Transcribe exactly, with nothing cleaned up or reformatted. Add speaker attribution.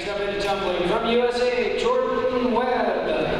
Speaker 1: up and tumbling from U S A, Jordan Webb.